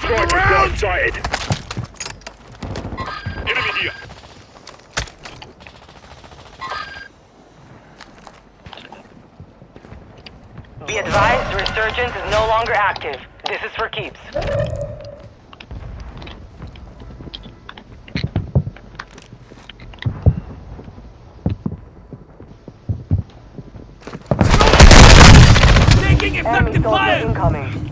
Striker gun sighted. Enemy here. Be advised, the resurgence is no longer active. This is for keeps. Taking effective fire! Incoming.